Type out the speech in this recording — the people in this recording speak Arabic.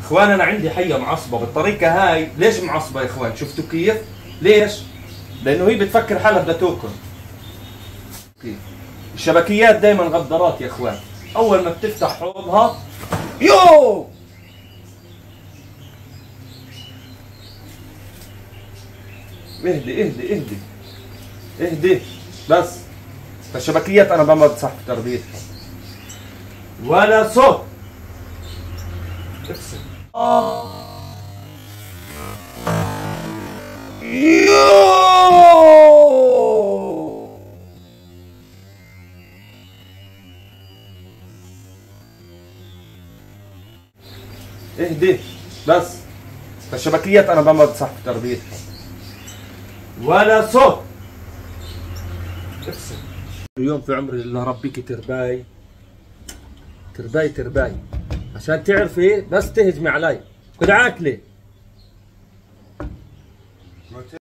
اخوان انا عندي حيه معصبه بالطريقه هاي. ليش معصبه يا اخوان؟ شفتوا كيف؟ ليش؟ لانه هي بتفكر حالها بدها تاكل. الشبكيات دائما غدارات يا اخوان. اول ما بتفتح حوضها يو اهدي اهدي اهدي اهدي بس. فالشبكيات انا ما بنصح بتربيتها ولا صوت. افصل. اهدي بس. فالشبكيات انا ما بنصح بتربيتها ولا صوت. افصل. اليوم في عمري اللي ربيكي ترباي ترباي ترباي عشان تعرفي بس تهجمي علي. كده عاكلي